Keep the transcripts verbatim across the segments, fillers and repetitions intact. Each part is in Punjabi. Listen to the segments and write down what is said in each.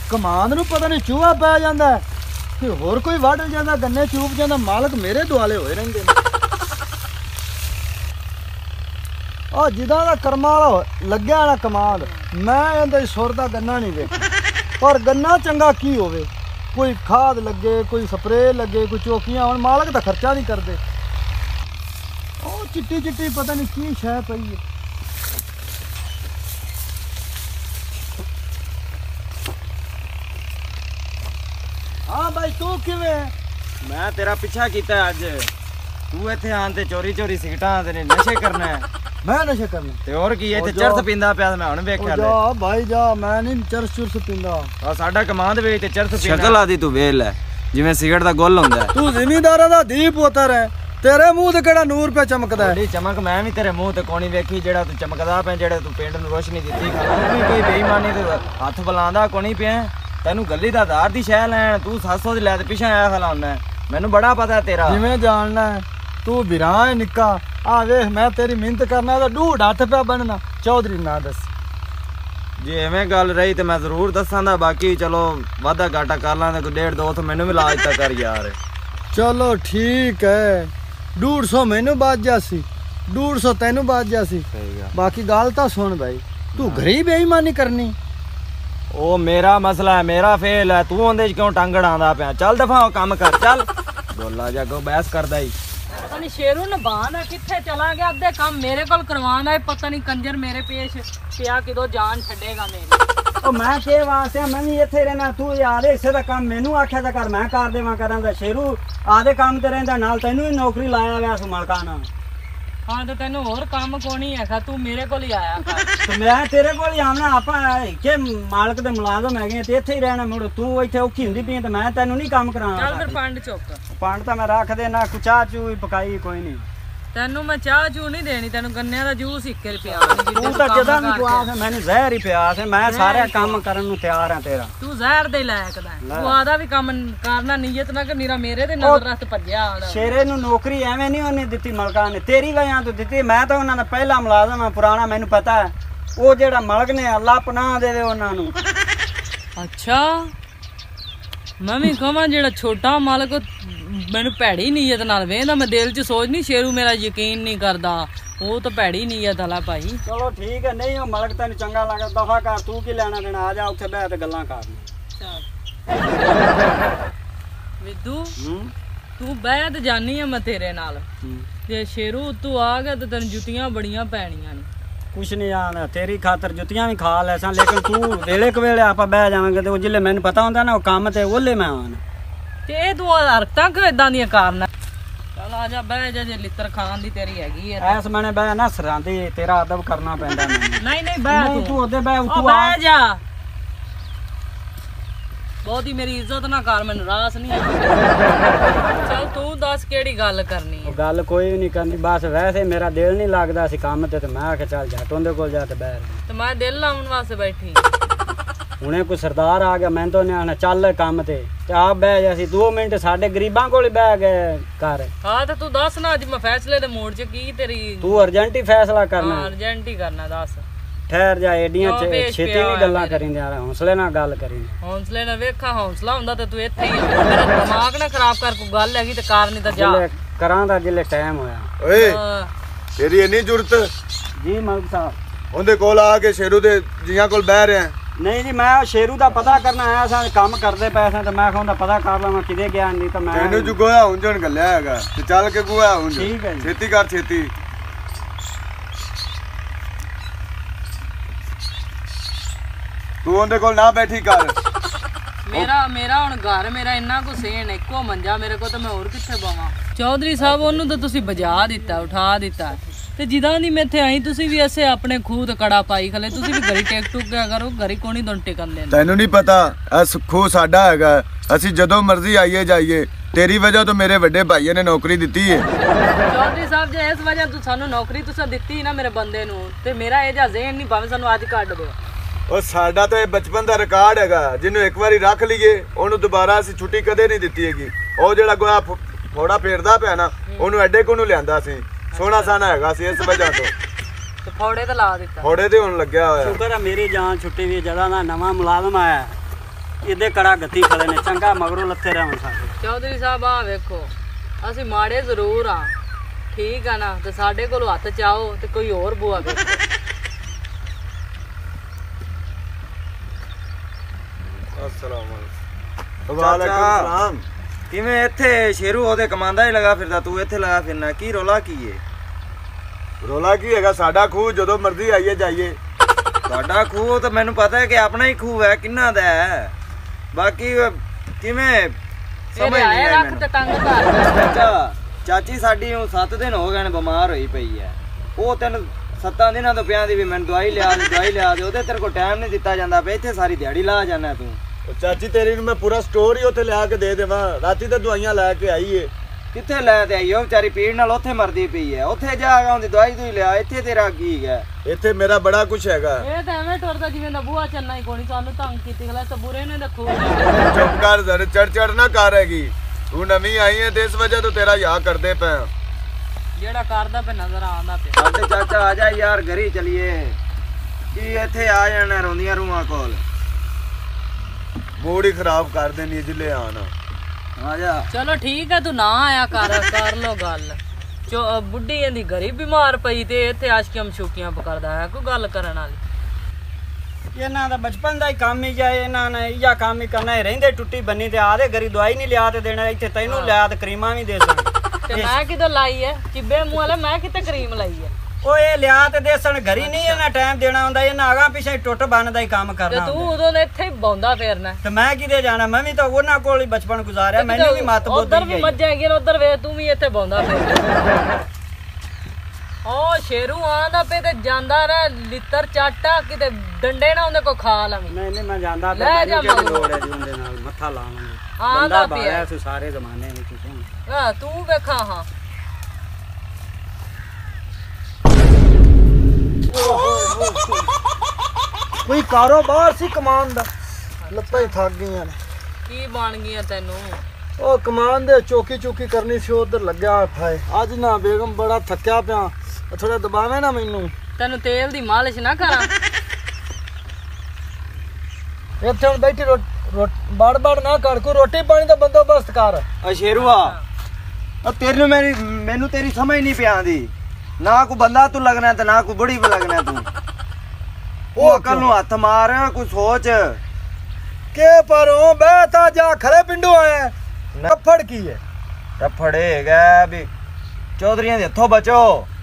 कमांद नूं पता नहीं चूहा पै जांदा ते होर कोई वढ जांदा गन्ने चूप जांदा मालक मेरे दुआले होए रहिंदे ने आ जिदा दा कर्मा वाला लग्या ना कमांद मैं इहदे सुर दा गन्ना नहीं वेख पर गन्ना चंगा की होवे कोई खाद लगे कोई स्प्रे लगे कोई चौकियां हुण मालक दा खर्चा नहीं करदे ओ चिट्टी चिट्टी पता नहीं की शै पई है हाँ भाई तू किवें मैं तेरा पीछा किया अज तू इत्थे आन ते चोरी चोरी सिगटां ते नशे करना है मैं नशे करना ते और की इत्थे चरस पींदा पिया मैं हुण वेख्या जा भाई जा मैं नहीं चरस चुरस पींदा आ साडा कमांद वे ते चरस पींदा शक्ल आदी तू वेल है जिवें सिगरेट दा गुल हुंदा है तू जिमींदारां दा धी पुत्तर है तेरे मुंह ते केड़ा नूर पे चमकदा है चमक मैं भी तेरे मुंह ते कोनी वेखी जेड़ा तू चमकदा पे जेड़ा तू पिंड नूं रोशनी दित्ती कोई कोई बेईमानी ते हत्थ बुलांदा कोनी पिया तेनू गली दा दार दी शै लैन तू सत्त सौ दी लै ते पिछे आया खलाउना मैनू बड़ा पता है तेरा जिवें जानना है तू बिरां है निक्का आ वेख मैं तेरी मिहनत करना ते ढूढ़ हत्थ पे बनना चौधरी ना दस जे एवें गल रही ते मैं जरूर दसांदा बाकी चलो वादा घाटा कर लां ते डेढ़ दो सौ मैनू भी ला दित्ता कर यार चलो ठीक है डूढ़ सौ मैनू बच जासी डूढ़ सौ तेनू बच जासी बाकी गल तां सुन भाई तू घरे ही बेईमानी करनी ओ मेरा मसला है मेरा फेल है तू ओंदे क्यों टांगड़ आंदा पिया चल दफा काम कर चल बोला जागो बहस करदा ही पता नहीं शेरू नभान है किथे चला गया अद्धे काम मेरे कोल करवाना है पता नहीं कंजर मेरे पेश पिया किदो जान छड़ेगा मेरी ओ मैं के वास्ते मैं भी इत्थे रहना तू यार इसे दा काम मैनू आख्या ता कर मैं कर देवां करां दा शेरू आदे काम ते रहिंदा नाल तैनू ही नौकरी लाया वैस मलकाना हाँ तो तेन होर काम कोनी है तू मेरे को ही आया तो मैं तेरे को ही आना आप के मालक दे मुलाजम है ते इत्थे ही रहना मुड़ तू इत्थे औखी हुंदी पई ते मैं तैनू नहीं काम कराना चल फिर पंड चुक पंड तां मैं रख देना कुछ चाह चू पकाई कोई नहीं तेनू मैं चाह चू नहीं देनी तेनू गन्ने दा जूस इक्के रुपया तू तां जदा नहीं पिया मैनू जहर ही पिया से मैं सारे काम करन नू तैयार हां तेरा तू जहर दे लायक दा तू आदा भी काम करना नीयत ना कर नीरा मेरे ते नजर रख भज्या आदा शेरे नू नौकरी एवें नहीं ओने दित्ती मलका ने तेरी वजह तो दित्ती मैं तो उन्हां दा पहला मुलाजम हां पुराना मैनू पता है ओ जेड़ा मलक ने अल्लाह पनाह देवे उन्हां नू अच्छा मैं भी कहां जेड़ा छोटा मालक मैनू भैड़ी नीयत नाल वेंदा मैं दिल च सोच नहीं शेरू मेरा यकीन नहीं करदा वो तो भैड़ी नीयत वाला भाई चलो ठीक है नहीं ओ मलक तैनू चंगा लगदा दफा कर तू की लेना देना आ जा उत्थे बैठ गल्लां कर विद्दू तू बैठ जानी है मैं तेरे नाल जे शेरू तू आ गया तो तेन जुतियां बड़ियां पैणियां ने कुछ नहीं आना तेरी खातर जुतियां भी खा लैसा लेकिन तू वेले क वेले आप बह जावांगे ते जिल्ले मैनू पता हुंदा ना ओ काम ते ओले मैं आना ते तू हरकतां क्यों इदां दियां करना चल आ जा बह जा जे लित्र खान दी तेरी हैगी है ऐस मैंने बह ना सरांदी तेरा अदब करना पैंदा नहीं नहीं बह तू ओदे बह तू बह जा बहुत ही मेरी इज्जत ना कर मैनू रास नहीं चल तू दस केड़ी गल करनी है गल कोई नहीं करनी बस वैसे मेरा दिल नहीं लगदा सी काम ते मैं आखे चल जा टोंदे कोल जा ते बैठ ते मैं दिल लाउन वास्ते बैठी हुणे कोई सरदार आ गया मैं तो ने आना चल काम ते ते आप बह जा सी दो मिनट साडे गरीबां कोल बह गए कर हां ते तू दस ना अज मैं फैसले दे मोड़ च की तेरी तू अर्जेंट ही फैसला करना हां अर्जेंट ही करना दस ठहर जा एडियां छेती नहीं गल्लां करिंदे यार हौसले नाल गल करी हौसले नाल वेखा हौसला हुंदा ते तू इत्थे ही मेरा दिमाग ना खराब कर कोई गल हैगी ते कार नहीं ते जा करां दा जिले टाइम होया ओए तेरी इन्नी जुरत जी मलिक साहब ओंदे कोल आ के शेरू दे जियां कोल बह रहे हैं नहीं जी मैं शेरू दा पता करना आया सा काम करदे पैसे ते मैं कहंदा पता कर लवां किदे गया नहीं तो मैं तैनू जो गोया हुंजण गल्ल्या हैगा ते चल के गोया हुंज ठीक है छेती कर छेती तू ओंदे कोल ना बैठी कर मेरा मेरा हुण घर मेरा इन्ना को सेन इको मंजा मेरे को तो मैं और किथे बावां चौधरी साहब ओनू तो तुसी बजा दिता उठा दिता ते जिदा दी मैं इत्थे आई तुसी भी ऐसे अपने खूह ते कड़ा पाई खले तुसी भी घरी टेक टुक गया करो घरी कोनी दोन टिकन देना तैनू नहीं पता अस खूह साडा हैगा असी जदों मर्जी आइए जाइए तेरी वजह तो मेरे बड़े भाईये ने नौकरी दित्ती है चौधरी साहब जे इस वजह तू सानू नौकरी तुसा दित्ती ना मेरे बंदे नू ते मेरा ए जा ज़हन नहीं भावे सानू अज कढ दो ਉਹ ਸਾਡਾ ਤਾਂ ਇਹ ਬਚਪਨ ਦਾ ਰਿਕਾਰਡ ਹੈਗਾ ਜਿਹਨੂੰ ਇੱਕ ਵਾਰੀ ਰੱਖ ਲਈਏ ਉਹਨੂੰ ਦੁਬਾਰਾ ਅਸੀਂ ਛੁੱਟੀ ਕਦੇ ਨਹੀਂ ਦਿੱਤੀ ਹੈਗੀ ਉਹ ਜਿਹੜਾ ਗੋਆ ਫੋੜਾ ਫੇਰਦਾ ਪਿਆ ਨਾ ਉਹਨੂੰ ਐਡੇ ਕੋ ਨੂੰ ਲਿਆਂਦਾ ਸੀ ਸੋਹਣਾ ਸਾਨਾ ਹੈਗਾ ਸੀ ਇਸ ਵਜ੍ਹਾ ਤੋਂ ਤੇ ਫੋੜੇ ਤੇ ਲਾ ਦਿੱਤਾ ਫੋੜੇ ਤੇ ਹੁਣ ਲੱਗਿਆ ਹੋਇਆ ਸ਼ੁਕਰ ਹੈ ਮੇਰੀ ਜਾਨ ਛੁੱਟੀ ਵੀ ਜਦਾ ਦਾ ਨਵਾਂ ਮੁਲਾਜ਼ਮ ਆਇਆ ਇਹਦੇ ਕੜਾ ਗੱਤੀ ਖੜੇ ਨੇ ਚੰਗਾ ਮਗਰੋਂ ਲੱਥੇ ਰਹਿਣ ਸਾਡੇ। ਚੌਧਰੀ ਸਾਹਿਬ ਆ ਵੇਖੋ ਅਸੀਂ ਮਾੜੇ ਜ਼ਰੂਰ ਆ ਠੀਕ ਆ ਨਾ ਤੇ ਸਾਡੇ ਕੋਲ ਹੱਥ ਚਾਓ ਤੇ ਕੋਈ ਹੋਰ ਬੂਆ ਵੇਖੋ। अस्सलाम वालेकुम सलाम। ਕਿਵੇਂ ਇੱਥੇ ਸ਼ੇਰੂ ਉਹਦੇ ਕਮਾਂਦਾ ਹੀ ਲਗਾ ਫਿਰਦਾ ਤੂੰ ਇੱਥੇ ਲਗਾ ਫਿਰਨਾ ਕੀ ਰੋਲਾ ਕੀ ਏ? ਰੋਲਾ ਕੀ ਹੈਗਾ ਸਾਡਾ ਖੂਹ ਜਦੋਂ ਮਰਜ਼ੀ ਆਈਏ ਜਾਈਏ। ਤੁਹਾਡਾ ਖੂਹ ਤਾਂ ਮੈਨੂੰ ਪਤਾ ਹੈ ਕਿ ਆਪਣਾ ਹੀ ਖੂਹ ਹੈ ਕਿੰਨਾ ਦਾ ਹੈ ਬਾਕੀ ਕਿਵੇਂ ਸਮਝ ਨਹੀਂ ਆਈ ਰੱਖ ਤੇ ਟੰਗ ਧਾਰ ਚਾਚਾ ਚਾਚੀ ਸਾਡੀ ਨੂੰ ਸੱਤ ਦਿਨ ਹੋ ਗਏ ਨੇ ਬਿਮਾਰ ਹੋਈ ਪਈ ਹੈ ਉਹ ਤੈਨੂੰ ਸੱਤਾਂ ਦਿਨਾਂ ਤੋਂ ਪਿਆਂ ਦੀ ਵੀ ਮੈਨੂੰ ਦਵਾਈ ਲਿਆ ਦੇ ਦਵਾਈ ਲਿਆ ਦੇ ਉਹਦੇ ਤੇਰੇ ਕੋਲ ਟਾਈਮ ਨਹੀਂ ਦਿੱਤਾ ਜਾਂਦਾ ਪਿਆ ਇੱਥੇ ਸਾਰੀ ਦਿਹਾੜੀ ਲਾ ਜਾਣਾ ਤੂੰ। ਉਹ ਚਾਚੀ ਤੇਰੀ ਨੂੰ ਮੈਂ ਪੂਰਾ ਸਟੋਰ ਹੀ ਉੱਥੇ ਲਿਆ ਕੇ ਦੇ ਦੇਵਾਂ ਰਾਤੀ ਤੇ ਦਵਾਈਆਂ ਲੈ ਕੇ ਆਈ ਏ। ਕਿੱਥੇ ਲੈ ਤੇ ਆਈ ਉਹ ਵਿਚਾਰੀ ਪੀੜ ਨਾਲ ਉੱਥੇ ਮਰਦੀ ਪਈ ਹੈ ਉੱਥੇ ਜਾ ਕੇ ਉਹਦੀ ਦਵਾਈ ਦੂਈ ਲਿਆ ਇੱਥੇ ਤੇਰਾ ਕੀ ਹੈ? ਇੱਥੇ ਮੇਰਾ ਬੜਾ ਕੁਝ ਹੈਗਾ। ਇਹ ਤਾਂ ਐਵੇਂ ਟੁਰਦਾ ਜਿਵੇਂ ਦਾ ਬੂਆ ਚੰਨਾ ਹੀ ਕੋਣੀ ਸਾਨੂੰ ਤੰਗ ਕੀਤੀ ਖਲਾ ਤਾਂ ਬੁਰੇ ਨੇ ਦੇਖੋ। ਚੁੱਪ ਕਰ ਜ਼ਰ ਚੜ ਚੜ ਨਾ ਕਰ ਹੈਗੀ ਤੂੰ ਨਵੀਂ ਆਈ ਹੈ ਤੇ ਇਸ ਵਜ੍ਹਾ ਤੋਂ ਤੇਰਾ ਯਾਦ ਕਰਦੇ ਪਏ ਜਿਹੜਾ ਕਰਦਾ ਪਿਆ ਨਜ਼ਰ ਆਉਂਦਾ ਪਿਆ। ਸਾਡੇ ਚਾਚਾ ਆ ਜਾ ਯਾਰ ਘਰੀ ਚਲੀਏ ਕੀ ਇੱਥੇ ਆ ਜਾਣਾ ਰੋਂਦੀਆਂ ਰੂਹਾਂ ਕੋਲ ਮੂਡ ਹੀ ਖਰਾਬ ਕਰ ਦੇਣੀ ਜਿੱਲੇ ਆਣਾ ਆ ਜਾ। ਚਲੋ ਠੀਕ ਹੈ ਤੂੰ ਨਾ ਆਇਆ ਕਰ ਕਰ ਲੋ ਗੱਲ ਚੋ ਬੁੱਢੀ ਇਹਦੀ ਘਰੀ ਬਿਮਾਰ ਪਈ ਤੇ ਇੱਥੇ ਆਸ਼ਕੀਆਂ ਮਸ਼ੂਕੀਆਂ ਪਕੜਦਾ ਹੈ ਕੋਈ ਗੱਲ ਕਰਨ ਵਾਲੀ। ਇਹਨਾਂ ਦਾ ਬਚਪਨ ਦਾ ਹੀ ਕੰਮ ਹੀ ਜਾਏ ਇਹਨਾਂ ਨੇ ਇਹਾ ਕੰਮ ਹੀ ਕਰਨਾ ਰਹਿੰਦੇ ਟੁੱਟੀ ਬੰਨੀ ਤੇ ਆਦੇ ਘਰੀ ਦਵਾਈ ਨਹੀਂ ਲਿਆ ਤੇ ਦੇਣਾ ਇੱਥੇ ਤੈਨੂੰ ਲਿਆ ਤੇ ਕਰੀਮਾਂ ਵੀ ਦੇ ਸਣ ਤੇ ਮੈਂ ਕਿਦੋਂ ਲਾਈ ਹੈ ਚਿੱਬੇ ਮੂੰਹ ਵਾਲੇ ਮੈਂ ਕਿਤੇ ਕਰੀਮ ਲਾਈ ਹੈ। ਉਹ ਇਹ ਲਿਆ ਤੇ ਦੇ ਸਣ ਘਰੀ ਨਹੀਂ ਇਹਨਾਂ ਟਾਈਮ ਦੇਣਾ ਹੁੰਦਾ ਇਹਨਾਂ ਆਗਾ ਪਿਛੇ ਟੁੱਟ ਬੰਨ ਦਾ ਹੀ ਕੰਮ ਤੇ ਕਰਨਾ ਤੂੰ ਉਦੋਂ ਨੇ ਇੱਥੇ ਹੀ ਬੌਂਦਾ ਫੇਰਨਾ ਤੇ ਮੈਂ ਕਿਤੇ ਜਾਣਾ ਮੈਂ ਵੀ ਤਾਂ ਉਹਨਾਂ ਕੋਲ ਹੀ ਬਚਪਨ ਗੁਜ਼ਾਰਿਆ ਮੈਨੂੰ ਵੀ ਮੱਤ ਬੁੱਧ ਉਧਰ ਵੀ ਮੱਝਾਂ ਹੈਗੀਆਂ ਉਧਰ ਵੇ ਤੂੰ ਵੀ ਇੱਥੇ ਬੌਂਦਾ ਫੇਰ। ਉਹ ਸ਼ੇਰੂ ਆਂਦਾ ਪੇ ਤੇ ਜਾਂਦਾ ਰਹਿ ਲਿੱਤਰ ਚਾਟਾ ਕਿਤੇ ਡੰਡੇ ਨਾ ਉਹਦੇ ਕੋ ਖਾ ਲਵੀਂ। ਨਹੀਂ ਨਹੀਂ ਮੈਂ ਜਾਂਦਾ ਤੇ ਲੈ ਜਾ ਕਿਹੜੀ ਲੋੜ ਹੈ ਜੀ ਉਹਦੇ ਨਾਲ ਮੱਥਾ ਲਾਵਾਂਗੇ ਆਂਦਾ ਬੰਦਾ ਪਿਆ ਬਾਇਆ ਸੀ ਸਾਰੇ ਜ਼ਮਾਨੇ ਵਿੱਚ ਤੁਸੀਂ ਹਾਂ ਤੂੰ ਵੇਖਾ ਹਾਂ ਕੋਈ ਕਾਰੋਬਾਰ ਸੀ ਕਮਾਨ ਦਾ ਲੱਤਾਂ ਹੀ ਥੱਕ ਗਈਆਂ ਨੇ। ਕੀ ਬਣ ਗਈਆਂ ਤੈਨੂੰ? ਉਹ ਕਮਾਨ ਦੇ ਚੌਕੀ ਚੌਕੀ ਕਰਨੀ ਸੀ ਉਧਰ ਲੱਗਿਆ ਫਾਏ ਅੱਜ ਨਾ ਬੇਗਮ ਬੜਾ ਥੱਕਿਆ ਪਿਆ ਥੋੜਾ ਦਬਾਵੇ ਨਾ ਮੈਨੂੰ। ਤੈਨੂੰ ਤੇਲ ਦੀ ਮਾਲਿਸ਼ ਨਾ ਕਰਾਂ? ਇੱਥੇ ਹੁਣ ਬੈਠੀ ਬੜ ਬੜ ਨਾ ਕਰ ਕੋਈ ਰੋਟੀ ਪਾਣੀ ਦਾ ਬੰਦੋਬਸਤ ਕਰ। ਆ ਸ਼ੇਰੂਆ ਉਹ ਤੇਰੀ ਮੇਰੀ ਮੈਨੂੰ ਤੇਰੀ ਸਮਝ ਨਹੀਂ ਪਿਆਂਦੀ ਨਾ ਕੋਈ ਬੰਦਾ ਤੂੰ ਲੱਗਣਾ ਤੇ ਨਾ ਕੋਈ ਬੁੜੀ ਵੀ ਲੱਗਣਾ ਤੂੰ। ਉਹ ਅਕਲ ਨੂੰ ਹੱਥ ਮਾਰ ਕੋਈ ਸੋਚ ਕੇ ਪਰੋਂ ਬਹਿਤਾ ਜਾ ਖਰੇ ਪਿੰਡੋਂ ਆਇਆ ਨਫੜ ਕੀ ਹੈ? ਟੱਫੜੇ ਹੈਗਾ ਵੀ ਚੌਧਰੀਆਂ ਦੇ ਹੱਥੋਂ ਬਚੋ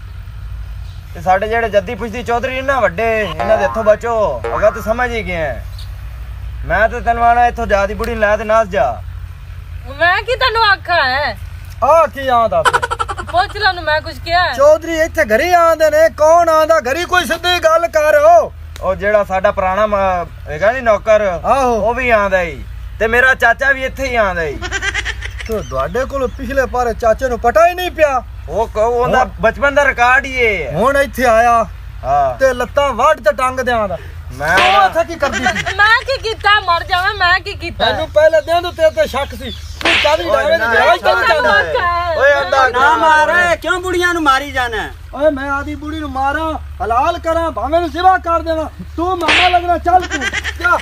ਤੇ ਸਾਡੇ ਜਿਹੜੇ ਜੱਦੀ ਪੁੱਛਦੀ ਚੌਧਰੀ ਨਾ ਵੱਡੇ ਇਹਨਾਂ ਦੇ ਹੱਥੋਂ ਬਚੋ ਅਗਾ ਤੂੰ ਸਮਝ ਹੀ ਗਿਆ ਮੈਂ ਤੇ ਤੈਨੂੰ ਆਣਾ ਇੱਥੋਂ ਜਾ ਦੀ ਬੁੜੀ ਲੈ ਤੇ ਨਾਸ ਜਾ। ਮੈਂ ਕੀ ਤੈਨੂੰ ਆਖਾ ਹੈ ਆ ਕੀ ਆਂਦਾ ਪੁੱਛ ਲੈ ਨੂੰ ਮੈਂ ਕੁਝ ਕਿਹਾ ਹੈ? ਚੌਧਰੀ ਇੱਥੇ ਘਰੀ ਆਂਦੇ ਨੇ ਕੌਣ ਆਂਦਾ ਘਰੀ ਕੋਈ ਸਿੱਧੀ ਗੱਲ ਕਰ। ਉਹ ਜਿਹੜਾ ਸਾਡਾ ਪੁਰਾਣਾ ਮ- ਹੈਗਾ ਨੀ ਨੌਕਰ ਆਹੋ ਉਹ ਵੀ ਆਂਦਾ ਹੀ ਤੇ ਮੇਰਾ ਚਾਚਾ ਵੀ ਇੱਥੇ ਹੀ ਆਂਦਾ ਹੀ। ਤੋ ਤੁਹਾਡੇ ਕੋਲ ਪਿਛਲੇ ਪਾਰੇ ਚਾਚੇ ਨੂੰ ਪਤਾ ਹੀ ਨਹੀਂ ਪਿਆ ਉਹ ਕਹੋ ਉਹਦਾ ਬਚਪਨ ਦਾ ਰਿਕਾਰਡ ਹੀ ਇਹ ਹੈ। ਹੁਣ ਇੱਥੇ ਆਇਆ ਹਾਂ ਤੇ ਲੱਤਾਂ ਵੱਢ ਤੇ ਟੰਗ ਦਿਆਂ ਦਾ ਮੈਂ ਉਹ ਇੱਥੇ ਕੀ ਕਰਦੀ ਸੀ? ਮੈਂ ਕੀ ਕੀਤਾ ਮਰ ਜਾਵਾਂ ਮੈਂ ਕੀ ਕੀਤਾ? ਤੈਨੂੰ ਪਹਿਲੇ ਦਿਨ ਤੋਂ ਤੇਰੇ ਤੇ ਸ਼ੱਕ ਸੀ ਤੂੰ ਕਾਦੀ ਡਾਵੇ ਦੀ ਵਿਆਹ ਤਾਂ ਨਹੀਂ ਚਾਹੁੰਦਾ। ਓਏ ਅੰਦਾ ਨਾ ਮਾਰ ਕਿਉਂ ਬੁੜੀਆਂ ਨੂੰ ਮਾਰੀ ਜਾਣਾ? ਓਏ ਮੈਂ ਆਦੀ ਬੁੜੀ ਨੂੰ ਮਾਰਾਂ ਹਲਾਲ ਕਰਾਂ ਭਾਵੇਂ ਨੂੰ ਸਿਵਾ ਕਰ ਦੇਵਾਂ ਤੂੰ ਮਾਮਾ ਲੱਗਣਾ ਚੱਲ ਤੂੰ ਜਾ।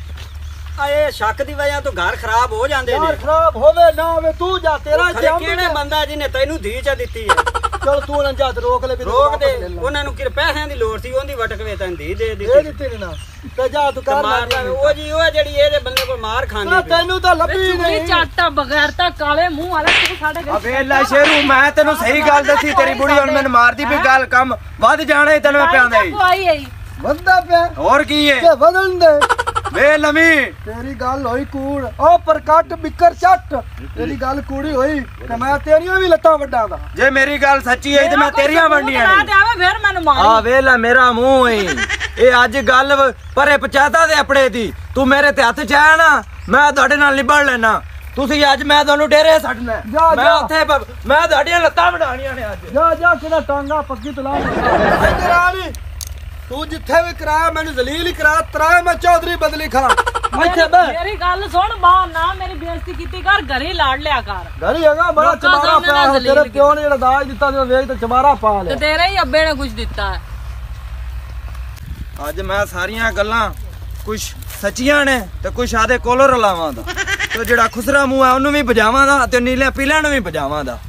ਆਏ ਸ਼ੱਕ ਦੀ ਵਜ੍ਹਾ ਤੋਂ ਘਰ ਖਰਾਬ ਹੋ ਜਾਂਦੇ ਨੇ। ਯਾਰ ਖਰਾਬ ਹੋਵੇ ਨਾ ਹੋਵੇ ਤੂੰ ਜਾ ਤੇਰਾ ਖਰੇ ਇੰਤਜ਼ਾਮ ਕਿਹੜੇ ਬੰਦਾ ਜਿਹਨੇ ਤੈਨੂੰ ਧੀ ਚ ਦਿੱਤੀ ਹੈ? ਚਲ ਤੂੰ ਨਾ ਜਾ ਤੇ ਰੋਕ ਲੈ ਵੀ ਤੂੰ ਰੋਕ ਦੇ ਵਾਪਸ ਲੈ ਲਾ। ਉਹਨਾਂ ਨੂੰ ਕਿ ਪੈਸਿਆਂ ਦੀ ਲੋੜ ਸੀ ਉਹਦੀ ਵਟਕਵੇ ਤੈਨੂੰ ਧੀ ਦੇ ਦੇ ਦਿੱਤੀ ਦਿੱਤੀ ਨੀ ਨਾ ਤੇ ਜਾ ਤੂੰ ਕਰ ਮਾਰ ਲੈ ਉਹ ਜੀ ਉਹ ਜਿਹੜੀ ਇਹਦੇ ਬੰਦੇ ਕੋਲ ਮਾਰ ਖਾਂਦੀ ਨਾ ਪਈ। ਤੈਨੂੰ ਤਾਂ ਲੱਭੀ ਚੁੰਗੀ ਨਹੀਂ ਚਾਟਾ ਬਗੈਰ ਤਾਂ ਕਾਲੇ ਮੂੰਹ ਵਾਲਾ ਤੂੰ ਸਾਡੇ ਘਰ ਅਬੇ ਲੈ ਸ਼ੇਰੂ ਮੈਂ ਤੈਨੂੰ ਸਹੀ ਗੱਲ ਦੱਸੀ ਤੇਰੀ ਬੁੜੀ ਹੁਣ ਮੈਨੂੰ ਮਾਰਦੀ ਵੀ ਗੱਲ ਕੰਮ ਵੱਧ ਜਾਣਾ ਹੀ ਤੈਨੂੰ ਮੈਂ ਪਿਆਂਦਾ ਹੀ ਆਈ ਆਈ ਬੰਦਾ ਪਿਆ ਹੋਰ ਕੀ ਏ ਤੇ ਬਦਲਣ ਦੇ ਵੇ ਲਵੀ ਤੇਰੀ ਗੱਲ ਹੋਈ ਕੂੜ ਉਹ ਪਰਕੱਟ ਬਿੱਕਰ ਚੱਟ ਤੇਰੀ ਗੱਲ ਕੂੜੀ ਹੋਈ ਤੇ ਮੈਂ ਤੇਰੀਆਂ ਵੀ ਲੱਤਾਂ ਵੱਡਾਂ ਦਾ। ਜੇ ਮੇਰੀ ਗੱਲ ਸੱਚੀ ਹੈ ਤੇ ਮੈਂ ਤੇਰੀਆਂ ਵੰਡੀਆਂ ਨਾ ਨੇ। ਤੇ ਆਵੇ ਫਿਰ ਮੈਨੂੰ ਮਾਰ ਆ ਵੇ ਲੈ ਮੇਰਾ ਮੂੰਹ ਏ ਇਹ ਅੱਜ ਗੱਲ ਪਰੇ ਪਚਾਤਾ ਦੇ ਆਪਣੇ ਦੀ ਤੂੰ ਮੇਰੇ ਤੇ ਹੱਥ ਚਾਇਆ ਨਾ ਮੈਂ ਤੁਹਾਡੇ ਨਾਲ ਨਿਭੜ ਲੈਣਾ ਤੁਸੀਂ ਅੱਜ ਮੈਂ ਤੁਹਾਨੂੰ ਡੇਰੇ ਛੱਡਣਾ ਜਾ, ਮੈਂ ਜਾ। ਉੱਥੇ ਬ- ਮੈਂ ਤੁਹਾਡੀਆਂ ਲੱਤਾਂ ਵਡਾਣੀਆਂ ਨੇ ਅੱਜ। ਜਾ ਜਾ ਕਿਹਦਾ ਟਾਂਗਾ ਪੱਕੀ ਤਲਾ ਇੱਧਰ ਆ ਨੀ ਤੂੰ ਜਿੱਥੇ ਵੀ ਕਰਾਇਆ ਮੈਨੂੰ ਜ਼ਲੀਲ ਹੀ ਕਰਾ ਤਰਾ ਮੈਂ ਚੌਧਰੀ ਬਦਲੀ ਖੜਾ ਇੱਥੇ ਬੈ ਮੇਰੀ ਗੱਲ ਸੁਣ ਬਾਹਰ ਨਾ ਮੇਰੀ ਬੇਇੱਜ਼ਤੀ ਕੀਤੀ ਕਰ ਘਰੇ ਲਾੜ ਲਿਆ ਕਰ ਘਰੀ ਹੈਗਾ ਬੜਾ ਲੋਕਾਂ ਚਮਾਰਾ ਸਾਹਮਣੇ ਨਾ ਪਿਆ ਜ਼ਲੀਲ ਤੇਰੇ ਪਿਓ ਨੇ ਜਿਹੜਾ ਦਾਜ ਦਿੱਤਾ ਤੇ ਵੇਖ ਤੇ ਚਮਾਰਾ ਪਾ ਤੇ ਲਿਆ। ਤੇਰੇ ਹੀ ਅੱਬੇ ਨੇ ਕੁਝ ਦਿੱਤਾ ਹੈ। ਅੱਜ ਮੈਂ ਸਾਰੀਆਂ ਗੱਲਾਂ ਕੁਝ ਸੱਚੀਆਂ ਨੇ ਤੇ ਕੁਝ ਆਦੇ ਕੋਲੋਂ ਰਲਾਵਾਂ ਦਾ ਤੇ ਜਿਹੜਾ ਖੁਸਰਾ ਮੂੰਹ ਹੈ ਉਹਨੂੰ ਵੀ ਭਜਾਵਾਂ ਦਾ ਤੇ ਨੀਲੇ ਪੀਲਿਆਂ ਨੂੰ ਵੀ ਭਜਾਵਾਂ ਦਾ।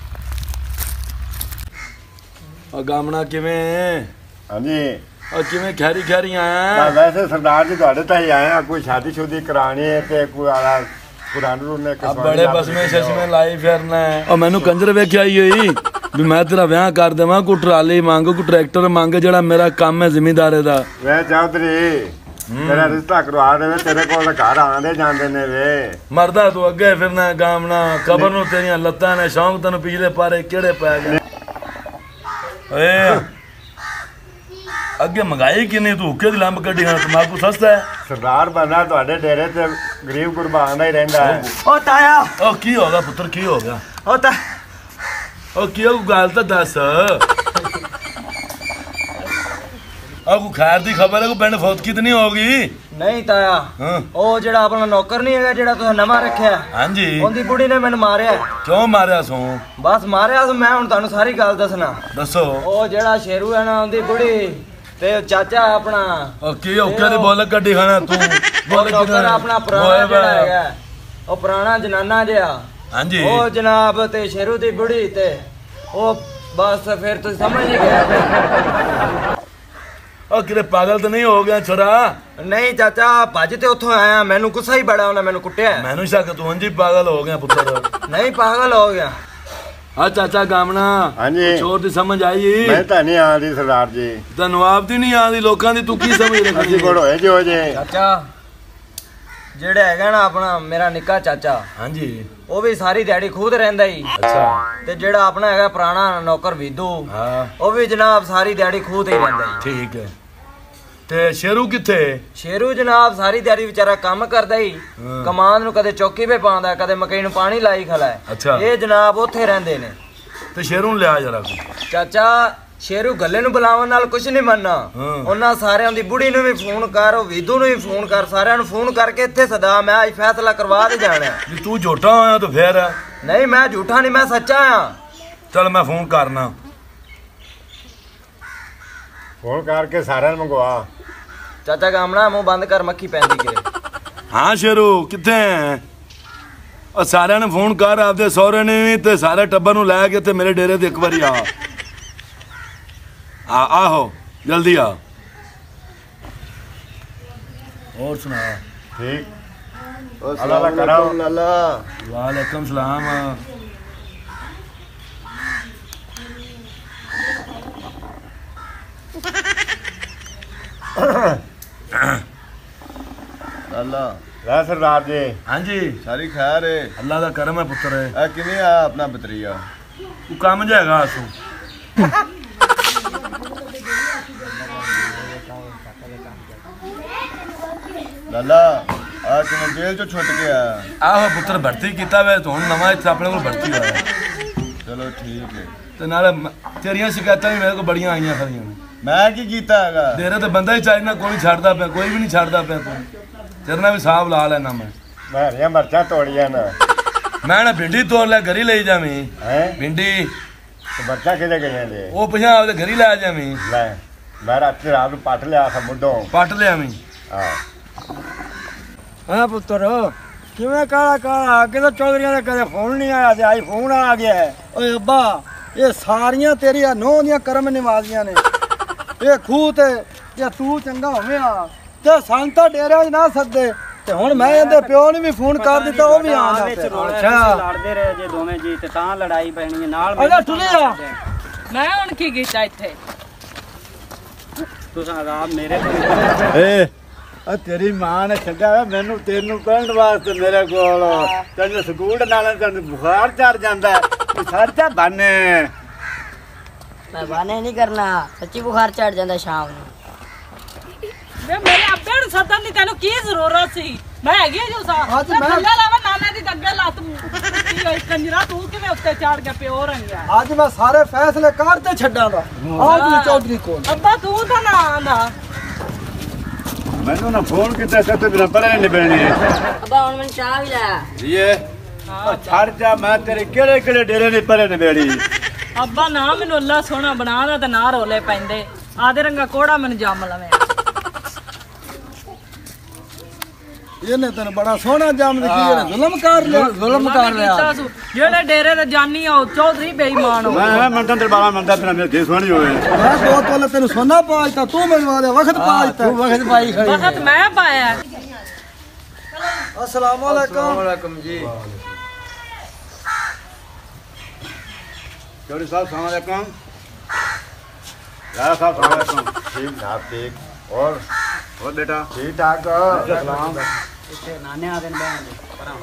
ਉਹ ਗਾਮਣਾ ਕਿਵੇਂ? ਹਾਂਜੀ ਉਹ ਕਿਵੇਂ ਖੈਰੀ ਖੈਰੀ ਤਾਂ ਆਇਆ? ਵੈਸੇ ਸਰਦਾਰ ਜੀ ਤੁਹਾਡੇ ਤਾਂ ਹੀ ਆਏ ਆ, ਕੋਈ ਸ਼ਾਦੀ ਸ਼ੁਦੀ ਕਰਾਣੀ ਹੈ ਤੇ ਕੋਈ ਆਲਾ ਪੁਰਾਣੇ ਨੂੰ ਨੇ ਆ ਬੜੇ ਬਸਮੇ ਸ਼ਸ਼ਮੇ ਲਾਈ ਫਿਰਨਾ ਹੈ। ਉਹ ਮੈਨੂੰ ਕੰਜਰ ਵੇਖਿਆ ਹੀ ਹੋਈ ਵੀ ਮੈਂ ਤੇਰਾ ਵਿਆਹ ਕਰ ਦੇਵਾਂ, ਕੋਈ ਟਰਾਲੀ ਮੰਗ, ਕੋਈ ਟਰੈਕਟਰ ਮੰਗ, ਜਿਹੜਾ ਮੇਰਾ ਕੰਮ ਹੈ ਜ਼ਿਮੀਂਦਾਰੇ ਦਾ। ਵੇ ਚੌਧਰੀ ਤੇਰਾ ਰਿਸ਼ਤਾ ਕਰਵਾ ਦੇਵੇ, ਤੇਰੇ ਕੋਲ ਘਰ ਆਂਦੇ ਜਾਂਦੇ ਨੇ ਵੇ। ਮਰਦਾ ਤੂੰ ਅੱਗੇ ਫਿਰਨਾ ਗਾਮਣਾ, ਕਬਰ ਨੂੰ ਤੇਰੀਆਂ ਲੱਤਾਂ ਨੇ, ਸ਼ੌਂਕ ਤੈਨੂੰ ਪਿਛਲੇ ਪਾਰੇ ਕਿਹੜੇ ਪੈ ਗਏ। ਓਏ ਅੱਗੇ ਮੰਗਾਈ ਕਿੰਨੀ, ਤੂੰ ਹੁੱਕੇ ਦੀ ਲੰਬ ਕੱਢੀ ਹਾਂ, ਤਮਾਕੂ ਸਸਤਾ ਹੈ। ਸਰਦਾਰ ਬੰਦਾ ਤੁਹਾਡੇ ਡੇਰੇ ਤੇ ਗਰੀਬ ਕੁਰਬਾਨ ਦਾ ਹੀ ਰਹਿੰਦਾ ਹੈ। ਉਹ ਤਾਇਆ ਉਹ ਕੀ ਹੋ ਗਿਆ ਪੁੱਤਰ, ਕੀ ਹੋ ਗਿਆ? ਉਹ ਤਾ ਉਹ ਕੀ ਹੋ ਗੱਲ ਤਾਂ ਦੱਸ। ਆ ਕੋ ਖੈਰ ਦੀ ਖਬਰ ਹੈ, ਕੋ ਪਿੰਡ ਫੌਤਕੀ ਤੇ ਨਹੀਂ ਹੋ ਗਈ? ਨਹੀਂ ਤਾਇਆ, ਹਾਂ ਉਹ ਜਿਹੜਾ ਆਪਣਾ ਨੌਕਰ ਨਹੀਂ ਹੈਗਾ ਜਿਹੜਾ ਤੁਸੀਂ ਨਵਾਂ ਰੱਖਿਆ, ਹਾਂਜੀ। ਉਹਦੀ ਬੁੜੀ ਨੇ ਮੈਨੂੰ ਮਾਰਿਆ। ਕਿਉਂ ਮਾਰਿਆ ਸੋ? ਬਸ ਮਾਰਿਆ ਤੇ ਮੈਂ ਹੁਣ ਤੁਹਾਨੂੰ ਸਾਰੀ ਗੱਲ ਦੱਸਣਾ। ਦੱਸੋ। ਉਹ ਜਿਹੜਾ ਸ਼ੇਰੂ ਹੈ ਨਾ, ਉਹਦੀ ਬੁੜੀ ਤੇ ਚਾਚਾ ਆਪਣਾ, ਉਹ ਕੀ ਹੁੱਕੇ ਦੀ ਬੋਲ ਕੱਢੀ ਖਾਣਾ ਤੂੰ? ਉਹ ਨੌਕਰ ਆਪਣਾ ਪੁਰਾਣਾ ਜਿਹੜਾ ਹੈਗਾ, ਉਹ ਪੁਰਾਣਾ ਜਨਾਨਾ ਜਿਹਾ, ਹਾਂਜੀ। ਉਹ ਜਨਾਬ ਤੇ ਸ਼ੇਰੂ ਦੀ ਬੁੜੀ ਤੇ ਉਹ ਬਸ ਫਿਰ ਤੁਸੀਂ ਸਮਝ ਹੀ ਗਏ। ਉਹ ਕਿਤੇ ਪਾਗਲ ਤਾਂ ਨਹੀਂ ਹੋ ਗਿਆ ਛੋਰਾ? ਨਹੀਂ ਚਾਚਾ, ਭੱਜ ਤੇ ਉੱਥੋਂ ਆਇਆ, ਮੈਨੂੰ ਗੁੱਸਾ ਹੀ ਬੜਾ, ਉਹਨੇ ਮੈਨੂੰ ਕੁੱਟਿਆ। ਮੈਨੂੰ ਸ਼ੱਕ ਤੂੰ ਉਂਝ ਹੀ ਪਾਗਲ ਹੋ ਗਿਆ ਪੁੱਤਰ। ਨਹੀਂ ਪਾਗਲ ਹੋ ਗਿਆ। ਆ ਚਾਚਾ ਗਾਮਣਾ, ਹਾਂਜੀ ਚੋਰ ਦੀ ਸਮਝ ਆਈ? ਮੈਂ ਤਾਂ ਨਹੀਂ ਆਂਦੀ ਸਰਦਾਰ ਜੀ। ਤੈਨੂੰ ਆਪ ਦੀ ਨਹੀਂ ਆਉਂਦੀ, ਲੋਕਾਂ ਦੀ ਤੂੰ ਕੀ ਸਮਝ ਰੱਖੀ? ਅਸੀਂ ਕੋਲ ਹੋਏ ਜੋ ਜੇ। ਚਾਚਾ ਜਿਹੜਾ ਹੈਗਾ ਨਾ ਆਪਣਾ ਮੇਰਾ ਨਿੱਕਾ ਚਾਚਾ, ਹਾਂਜੀ। ਉਹ ਵੀ ਸਾਰੀ ਦਿਹਾੜੀ ਖੁਦ ਰਹਿੰਦਾ ਹੀ। ਅੱਛਾ। ਤੇ ਜਿਹੜਾ ਆਪਣਾ ਹੈਗਾ ਪੁਰਾਣਾ ਨੌਕਰ ਵੀਦੂ, ਹਾਂ ਉਹ ਵੀ ਜਨਾਬ ਸਾਰੀ ਦਿਹਾੜੀ ਖੁਦ ਹੀ ਰਹਿੰਦਾ ਹੀ। ਠੀਕ ਹੈ। ਤੇ ਸ਼ੇਰੂ ਕਿੱਥੇ? ਸ਼ੇਰੂ ਜਨਾਬ ਸਾਰੀ ਦਿਹਾੜੀ ਵਿਚਾਰਾ ਕੰਮ ਕਰਦਾ ਹੀ, ਕਮਾਨ ਨੂੰ ਕਦੇ ਚੌਕੀ 'ਤੇ ਪਾਉਂਦਾ, ਕਦੇ ਮਕਈ ਨੂੰ ਪਾਣੀ ਲਾਈ ਖਲਾ। ਅੱਛਾ। ਇਹ ਜਨਾਬ ਉੱਥੇ ਰਹਿੰਦੇ ਨੇ। ਤੇ ਸ਼ੇਰੂ ਨੂੰ ਲਿਆ ਜਰਾ ਕੋ। ਚਾਚਾ ਸ਼ੇਰੂ ਗੱਲੇ ਨੂੰ ਬੁਲਾਉਣ ਨਾਲ ਕੁਝ ਨਹੀਂ ਮੰਨਣਾ। ਉਹਨਾਂ ਸਾਰਿਆਂ ਦੀ ਬੁੜੀ ਨੂੰ ਵੀ ਫੋਨ ਕਰ, ਉਹ ਵੀਦੂ ਨੂੰ ਵੀ ਫੋਨ ਕਰ, ਸਾਰਿਆਂ ਨੂੰ ਫੋਨ ਕਰਕੇ ਇੱਥੇ ਸਦਾ, ਮੈਂ ਅੱਜ ਫੈਸਲਾ ਕਰਵਾ ਦੇ ਜਾਣਾ। ਜੇ ਤੂੰ ਝੂਠਾ ਹੋਇਆ ਤਾਂ ਫੇਰ? ਨਹੀਂ ਮੈਂ ਝੂਠਾ ਨਹੀਂ, ਮੈਂ ਸੱਚਾ ਆ। ਚਲ ਮੈਂ ਫੋਨ ਕਰਨਾ। ਫੋਨ ਕਰਕੇ ਸਾਰਿਆਂ ਨੂੰ ਮੰਗਵਾ। ਚਾਚਾ ਗਾਮਣਾ ਮੂੰਹ ਬੰਦ ਕਰ, ਮੱਖੀ ਪੈਂਦੀ ਕਿਰੇ। ਹਾਂ ਸ਼ੇਰੂ ਕਿੱਥੇ ਹੈ? ਉਹ ਸਾਰਿਆਂ ਨੂੰ ਫੋਨ ਕਰ, ਆਪਦੇ ਸਹੁਰੇ ਨੇ ਵੀ ਤੇ ਸਾਰੇ ਟੱਬਰ ਨੂੰ ਲੈ ਕੇ ਤੇ ਮੇਰੇ ਡੇਰੇ ਤੇ ਇੱਕ ਵਾਰੀ ਆ। ਆ ਆਹੋ ਜਲਦੀ ਆ। ਹੋਰ ਸੁਣਾ? ਠੀਕ। ਅੱਲਾ ਅੱਲਾ ਕਰਾਓ। ਅੱਲਾ ਵਾਲੇਕਮ ਸਲਾਮ। ਅੱਲਾ ਲੈ ਸਰਦਾਰ ਜੀ। ਹਾਂਜੀ ਸਾਰੀ ਖੈਰ ਹੈ? ਅੱਲਾ ਦਾ ਕਰਮ ਹੈ ਪੁੱਤਰ। ਆ ਕਿਵੇਂ ਆ ਆਪਣਾ ਬਤਰੀਆ? ਤੂੰ ਕੰਮ ਜਾਏਗਾ ਤੂੰ? ਲਾਲਾ ਆ ਕਿਵੇਂ ਜੇਲ੍ਹ ਚੋਂ ਛੁੱਟ ਕੇ ਆਇਆ? ਆਹੋ ਪੁੱਤਰ ਭਰਤੀ ਕੀਤਾ ਵੇ, ਹੁਣ ਨਵਾਂ ਇੱਥੇ ਆਪਣੇ ਕੋਲ ਭਰਤੀ ਹੋਇਆ। ਚਲੋ ਠੀਕ ਹੈ। ਤੇ ਨਾਲੇ ਤੇਰੀਆਂ ਸ਼ਿਕਾਇਤਾਂ ਵੀ ਮੇਰੇ ਕੋਲ ਬੜੀਆਂ ਆਈਆਂ ਖੜੀਆਂ ਨੇ। ਮੈਂ ਕੀ ਕੀਤਾ ਹੈਗਾ? ਤੇਰੇ ਤੇ ਬੰਦਾ ਹੀ ਚਾਹੀਦਾ, ਕੋਈ ਛੱਡਦਾ ਪਿਆ, ਕੋਈ ਵੀ ਨਹੀਂ ਛੱਡਦਾ ਪਿਆ। ਤੂੰ ਤੇਰੇ ਨਾਲ ਵੀ ਹਿਸਾਬ ਲਾ ਲੈਣਾ ਮੈਂ। ਮੈਂ ਹਰੀਆਂ ਮਰਚਾਂ ਤੋੜੀਆਂ ਨਾ। ਮੈਂ ਨਾ ਭਿੰਡੀ ਤੋੜ ਲੈ, ਘਰੀ ਲਈ ਜਾਵੀਂ। ਹੈ ਭਿੰਡੀ ਤੇ ਮਰਚਾਂ ਕਿਹਦੇ ਗਈਆਂ ਨੇ? ਉਹ ਪਿਛਾ ਆਪਦੇ ਘਰੀ ਲੈ ਜਾਵੀਂ। ਲੈ ਮੈਂ ਰਾਤੀ ਰਾਤ ਨੂੰ ਪੱਟ ਲਿਆ ਸੀ ਮੁੱਢੋਂ। ਪੱਟ ਲਿਆਵੀਂ। ਹਾਂ ਹਾਂ ਪੁੱਤਰ, ਕਿਵੇਂ ਕਾਲਾ ਕਾਲਾ? ਅੱਗੇ ਤਾਂ ਚੌਧਰੀਆਂ ਦਾ ਕਦੇ ਫੋਨ ਨਹੀਂ ਆਇਆ ਤੇ ਅੱਜ ਫੋਨ ਆ ਗਿਆ। ਓਏ ਅੱਬਾ, ਇਹ ਸਾਰੀਆਂ ਤੇਰੀਆਂ ਨੋਹ ਦੀਆਂ ਕਰਮ ਨਿਵਾਜ਼ੀਆਂ ਨੇ। ਇਹ ਖੂਹ ਤੇ ਜੇ ਤੂੰ ਚੰਗਾ ਹੋਵੇਂ ਆ ਤੇ ਸਾਨੂੰ ਤਾਂ ਡੇਰਿਆਂ 'ਚ ਨਾ ਸੱਦੇ। ਤੇ ਹੁਣ ਮੈਂ ਇਹਦੇ ਪਿਓ ਨੂੰ ਵੀ ਫੋਨ ਕਰ ਦਿੱਤਾ, ਉਹ ਵੀ ਆਉਂਦਾ। ਅੱਛਾ ਲੜਦੇ ਰਹੇ ਜੇ ਦੋਵੇਂ ਜੀ ਤੇ ਤਾਂ ਲੜਾਈ ਪੈਣੀ ਹੈ ਨਾਲ। ਅਜਾ ਟੁੱਲਿਆ ਮੈਂ ਹੁਣ ਕੀ ਕੀਤਾ ਇੱਥੇ? ਤੁਸੀਂ ਆਜ਼ਾਦ ਮੇਰੇ ਤੋਂ। ਏ ਆ ਤੇਰੀ ਮਾਂ ਨੇ ਛੱਡਿਆ ਮੈਨੂੰ ਤੈਨੂੰ ਕਹਿਣ ਵਾਸਤੇ ਮੇਰੇ ਕੋਲ। ਤੈਨੂੰ ਸਕੂਲ ਨਾਲ ਤੈਨੂੰ ਬੁਖਾਰ ਚੜ ਜਾਂਦਾ, ਸੜ ਜਾ ਬਾਨੇ। ਮੈਂ ਬਾਨੇ ਨਹੀਂ ਕਰਨਾ, ਸੱਚੀ ਬੁਖਾਰ ਚੜ ਜਾਂਦਾ ਸ਼ਾਮ ਨੂੰ। ਵੇ ਮੇਰੇ ਅੱਬੇ ਨੂੰ ਸੱਦਣ ਦੀ ਤੈਨੂੰ ਕੀ ਜ਼ਰੂਰਤ ਸੀ? ਮੈਂ ਹੈਗੀ ਆ ਜੋ ਸਾ ਅੱਜ ਮੈਂ- ਥੱਲੇ ਲਾਵਾ ਨਾਨਾ ਦੀ ਅੱਗੇ ਲੱਤ ਕੀ ਹੋਈ ਕੰਜਰਾ, ਤੂੰ ਕਿਵੇਂ ਉੱਤੇ ਚੜ ਗਿਆ ਪਿਓ ਰੰਗਿਆ? ਅੱਜ ਮੈਂ ਸਾਰੇ ਫੈਸਲੇ ਕਰ ਤੇ ਛੱਡਾਂ ਦਾ। ਅੱਜ ਵੀ ਚੌਧਰੀ ਕੋਲ। ਅੱਬਾ ਤੂੰ ਤਾਂ ਨਾ ਆਂਦਾ। ਮੈਨੂੰ ਨਾ ਫੋਨ ਕੀਤਾ ਸੀ ਤੇ ਬਿਨਾ ਪਰੇ ਨਹੀਂ ਪੈਣੀ। ਅੱਬਾ ਹੁਣ ਮੈਨੂੰ ਚਾਹ ਵੀ ਲੈ। ਇਹ ਛੱਡ ਜਾ, ਮੈਂ ਤੇਰੇ ਕਿਹੜੇ ਕਿਹੜੇ ਡੇਰੇ ਨੇ ਪਰੇ ਨੇ ਬੇੜੀ। ਅੱਬਾ ਨਾ ਮੈਨੂੰ ਅੱਲਾ ਸੋਹਣਾ ਬਣਾਦਾ ਤੇ ਨਾ ਰੋਲੇ ਪੈਂਦੇ। ਆਦੇ ਰੰਗਾ ਕੋੜਾ ਮੈਨੂੰ ਜੰਮ ਲਵੇਂ। ਇਹਨੇ ਤੈਨੂੰ ਬੜਾ ਸੋਹਣਾ ਜਾਮ ਦਿੱਤੀ ਇਹਨੇ ਜ਼ੁਲਮ ਕਰ ਲਿਆ ਜ਼ੁਲਮ ਕਰ ਲਿਆ ਕੀਤਾ ਸੂ। ਜਿਹੜੇ ਡੇਰੇ ਤੇ ਜਾਨੀ ਆ ਉਹ ਚੌਧਰੀ ਬੇਈਮਾਨ ਹੋ ਮੈਂ ਮੰਨਦਾ ਤੇ ਬਾਲਾ ਮੰਨਦਾ ਫਿਰ ਮੇਰੇ ਦੇ ਸੋਹਣੀ ਹੋਵੇ ਮੈਂ ਦੋ ਤੋਲੇ ਤੈਨੂੰ ਸੋਨਾ ਪਾ ਦਿੱਤਾ ਤੂੰ ਮੈਨੂੰ ਆਦੇ ਵਕਤ ਪਾ ਦਿੱਤਾ ਤੂੰ ਵਕਤ ਪਾਈ ਖੜੀ ਵਕਤ ਮੈਂ ਪਾਇਆ। अस्सलाम वालेकुम ਵਾਲੇਕੁਮ ਜੀ। चौधरी साहब सलाम अलैकुम। राजा साहब सलाम अलैकुम। ठीक ठाक ठीक और और बेटा ठीक ठाक सलाम। ਇੱਥੇ ਨਾਨੇ ਆ ਦੇਣ ਬੈਣ ਪਰਾਂ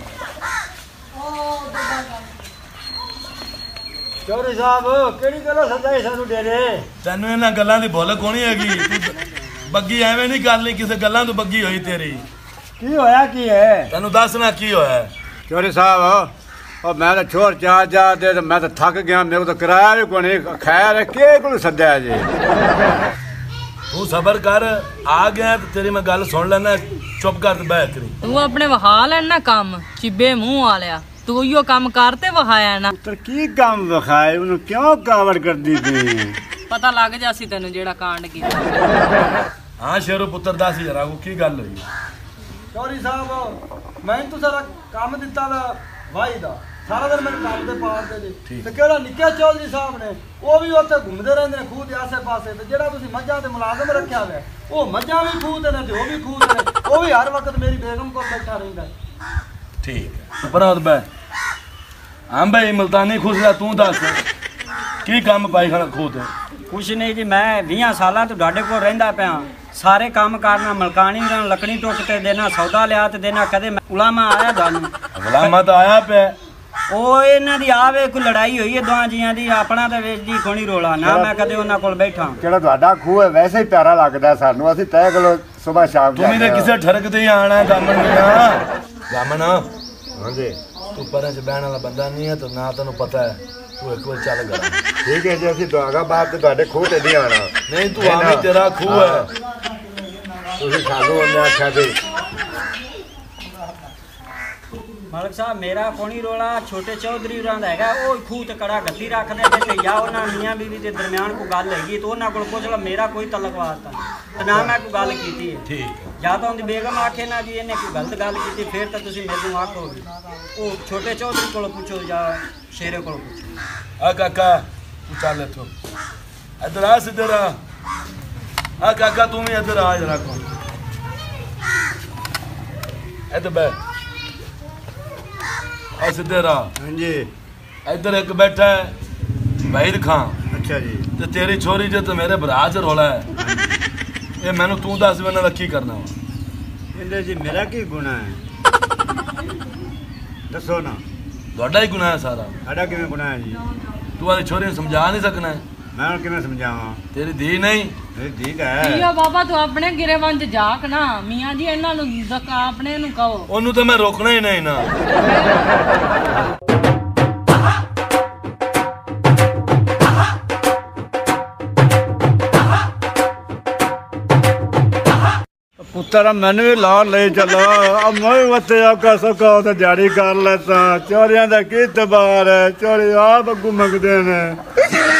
चौधरी साहब ਕਿਹੜੀ ਗੱਲੋਂ ਸੱਦਾਈ ਸਾਨੂੰ ਡੇਰੇ ਤੈਨੂੰ ਇਹਨਾਂ ਗੱਲਾਂ ਦੀ ਭੁੱਲ ਕੋਣੀ ਹੈਗੀ ਤੂੰ ਬੱਗੀ ਐਵੇਂ ਨਹੀਂ ਗੱਲ ਨਹੀਂ ਕਿਸੇ ਗੱਲਾਂ ਤੋਂ ਬੱਗੀ ਹੋਈ ਤੇਰੀ ਕੀ ਹੋਇਆ ਕੀ ਹੈ ਤੈਨੂੰ ਦੱਸਣਾ ਕੀ ਹੋਇਆ चौधरी साहब और मैं तो छोर जा जा दे तो मैं तो थक गया मेरे को तो किराया भी कोई नहीं खैर है के को सद्या जी ਤੂੰ ਸਬਰ ਕਰ ਆ ਗਿਆ ਤੇ ਤੇਰੀ ਮੈਂ ਗੱਲ ਸੁਣ ਲੈਣਾ ਚੁੱਪ ਕਰ ਤੇ ਬਹਿ ਕਰੀ ਤੂੰ ਆਪਣੇ ਵਹਾ ਲੈਣਾ ਕੰਮ ਚਿੱਬੇ ਮੂੰਹ ਵਾਲਿਆ ਤੂੰ ਉਹੀਓ ਕੰਮ ਕਰ ਤੇ ਵਹਾਇਆ ਨਾ तो की काम दिखाए उन्हें क्यों कावड़ कर दी थी ਪਤਾ ਲੱਗ ਜਾਸੀ ਤੈਨੂੰ ਜਿਹੜਾ ਕਾਂਡ ਕੀਤਾ। ਹਾਂ ਸ਼ੇਰੋ ਪੁੱਤਰ ਦੱਸ ਜਰਾ ਉਹ ਕੀ ਗੱਲ ਹੋਈ ਚੌਧਰੀ ਸਾਹਿਬ ਮੈਂ ਤੂੰ ਸਾਰਾ ਕੰਮ ਦਿੱਤਾ ਦਾ ਵਾਹੀ ਦਾ ਸਾਰਾ ਦਿਨ ਮੈਨੂੰ ਕੰਮ ਤੇ ਪਾਉਂਦੇ ਨੇ ਤੇ ਕਿਹੜਾ ਨਿੱਕਾ ਚੌਧਰੀ ਸਾਹਿਬ ਨੇ ਉਹ ਵੀ ਉੱਥੇ ਘੁੰਮਦੇ ਰਹਿੰਦੇ ਨੇ ਖੂਹ ਦੇ ਆਸੇ-ਪਾਸੇ ਤੇ ਜਿਹੜਾ ਤੁਸੀਂ ਮੱਝਾਂ ਤੇ ਮੁਲਾਜ਼ਮ ਰੱਖਿਆ ਹੋਇਆ ਉਹ ਮੱਝਾਂ ਵੀ ਖੂਹ ਤੇ ਨੇ ਤੇ ਉਹ ਵੀ ਖੂਹ ਤੇ ਨੇ ਉਹ ਵੀ ਹਰ ਵਕਤ ਮੇਰੀ ਬੇਗਮ ਕੋਲ ਬੈਠਾ ਰਹਿੰਦਾ ਠੀਕ ਹੈ ਪਰਾਂ ਬੈ ਹਾਂ ਬਈ ਮਲਤਾਨੀ ਖੁਸ਼ਰਾ ਤੂੰ ਦੱਸ ਕੀ ਕੰਮ ਪਾਈ ਖੜਾ ਖੂਹ ਤੇ ਕੁਛ ਨਹੀਂ ਜੀ ਮੈਂ ਵੀਹ ਸਾਲਾਂ ਤੋਂ ਤੁਹਾਡੇ ਕੋਲ ਰਹਿੰਦਾ ਪਿਆ ਸਾਰੇ ਕੰਮ ਕਰਨਾ ਮਲਕਾਣੀ ਨਾਲ ਲੱਕੜੀ ਟੁੱਕ ਤੇ ਦੇਣਾ ਸੌਦਾ ਲਿਆ ਤੇ ਦੇਣਾ ਕਦੇ ਉਲਾਮਾ ਆਇਆ ਤੁਹਾਨੂੰ ਗੁਲਾਮਾ ਤਾਂ ਆਇਆ ਪਿਆ ਉਹ ਇਹਨਾਂ ਦੀ ਆਵੇ ਕੋਈ ਲੜਾਈ ਹੋਈ ਹੈ ਦੋਹਾਂ ਜੀਆਂ ਦੀ ਆਪਣਾ ਤਾਂ ਵੇਚਦੀ ਕੋਣੀ ਰੋਲਾ ਨਾ ਮੈਂ ਕਦੇ ਉਹਨਾਂ ਕੋਲ ਬੈਠਾ ਜਿਹੜਾ ਤੁਹਾਡਾ ਖੂਹ ਹੈ ਵੈਸੇ ਹੀ ਪਿਆਰਾ ਲੱਗਦਾ ਸਾਨੂੰ ਅਸੀਂ ਤੈਅ ਕੋਲ ਸਵੇਰ ਸ਼ਾਮ ਤੂੰ ਵੀ ਤੇ ਕਿਸੇ ਠਰਕ ਤੇ ਹੀ ਆਣਾ ਗਾਮਣ ਮੀਆਂ ਗਾਮਣ ਹਾਂਜੀ ਤੂੰ ਪਰਾਂ ਚ ਬਹਿਣ ਵਾਲਾ ਬੰਦਾ ਨਹੀਂ ਹੈ ਤੇ ਨਾ ਤੈਨੂੰ ਪਤਾ ਹੈ ਤੂੰ ਇੱਕ ਵਾਰ ਚੱਲ ਕਰ ਠੀਕ ਹੈ ਜੀ ਅਸੀਂ ਦੁਆਗਾ ਬਾਤ ਤੇ ਤੁਹਾਡੇ ਖੂਹ ਤੇ ਨਹੀਂ ਆਣਾ ਨਹੀਂ ਤੂੰ ਆਵੇਂ ਤੇਰਾ ਖੂਹ ਹੈ ਤੁਸੀਂ ਸਾਨੂੰ ਉਹਨੇ ਆਖਿਆ ਤੇ ਮਾਲਕ ਸਾਹਿਬ ਮੇਰਾ ਕੋਣੀ ਰੋਲਾ ਛੋਟੇ ਚੌਧਰੀ ਹੋਰਾਂ ਦਾ ਹੈਗਾ ਉਹ ਖੂਹ ਤੇ ਕੜਾ ਗੱਦੀ ਰੱਖਦੇ ਨੇ ਤੇ ਜਾਂ ਉਹਨਾਂ ਮੀਆਂ ਬੀਵੀ ਦੇ ਦਰਮਿਆਨ ਕੋਈ ਗੱਲ ਹੈਗੀ ਤੇ ਉਹਨਾਂ ਕੋਲ ਪੁੱਛ ਲਾ ਮੇਰਾ ਕੋਈ ਤਲਕਵਾਰ ਤਾਂ ਤੇ ਨਾ ਮੈਂ ਕੋਈ ਗੱਲ ਕੀਤੀ ਹੈ ਠੀਕ ਹੈ ਜਾਂ ਤਾਂ ਉਹਦੀ ਬੇਗਮ ਆਖੇ ਨਾ ਜੀ ਇਹਨੇ ਕੋਈ ਗਲਤ ਗੱਲ ਕੀਤੀ ਫਿਰ ਤਾਂ ਤੁਸੀਂ ਮੈਨੂੰ ਆਖੋਗੇ ਉਹ ਛੋਟੇ ਚੌਧਰੀ ਕੋਲ ਪੁੱਛੋ ਜਾਂ ਸ਼ੇਰੇ ਕੋਲ ਪੁੱਛੋ ਆ ਕਾਕਾ ਤੂੰ ਚੱਲ ਇੱਥੋਂ ਇੱਧਰ ਆ ਸਿੱਧਰ ਆ ਆ ਕਾਕਾ ਤੂੰ ਵੀ ਇੱਧਰ ਆ ਜਰਾ ਕੋ ਇੱਧਰ ਬੈ ਆ ਸਿੱਧਰ ਆ ਹਾਂਜੀ ਇੱਧਰ ਇੱਕ ਬੈਠਾ ਹੈ ਵਹੀਦ ਖਾਨ ਅੱਛਾ ਜੀ ਤੇ ਤੇਰੀ ਛੋਰੀ ਜੇ ਤੇ ਮੇਰੇ ਭਰਾ ਚ ਰੋਲਾ ਹੈ ਇਹ ਮੈਨੂੰ ਤੂੰ ਦੱਸ ਇਹਨਾਂ ਦਾ ਕੀ ਕਰਨਾ ਵਾ ਇਹਦੇ ਜੀ ਮੇਰਾ ਕੀ ਗੁਨਾਹ ਹੈ ਦੱਸੋ ਨਾ ਤੁਹਾਡਾ ਹੀ ਗੁਨਾਹ ਹੈ ਸਾਰਾ ਸਾਡਾ ਕਿਵੇਂ ਗੁਨਾਹ ਹੈ ਜੀ ਤੂੰ ਆਦੀ ਛੋਰੀ ਨੂੰ ਸਮਝਾ ਨਹੀਂ ਸਕਣਾ ਮੈਂ ਉਹਨੂੰ ਕਿਵੇਂ ਸਮਝਾਵਾਂ ਤੇਰੀ ਧੀ ਨਹੀਂ ਮੇਰੀ ਠੀਕ ਕੀ ਹੈ ਆ ਬਾਬਾ ਤੂੰ ਆਪਣੇ ਗਿਰੇਵਾਂ ਚ ਜਾਕ ਨਾ ਮੀਆਂ ਜੀ ਇਹਨਾਂ ਨੂੰ ਦਕਾ ਆਪਣੇ ਨੂੰ ਕਹੋ ਉਹਨੂੰ ਤਾਂ ਮੈਂ ਰੋਕਣਾ ਹੀ ਨਹੀਂ ਨਾ ਪੁੱਤਰ ਮੈਨੂੰ ਵੀ ਲਾਹੌਰ ਲੈ ਚੱਲੋ ਆ ਮੈਂ ਵੀ ਉੱਥੇ ਆਕਾ ਸੋਕਾ ਉਹ ਦਿਹਾੜੀ ਕਰ ਲੈਤਾ ਚੋਰੀਆਂ ਦਾ ਕੀ ਤਬਾਰ ਹੈ ਚੋਰੀ ਆਪ ਅੱਗੂ ਮੰਗਦੇ ਨੇ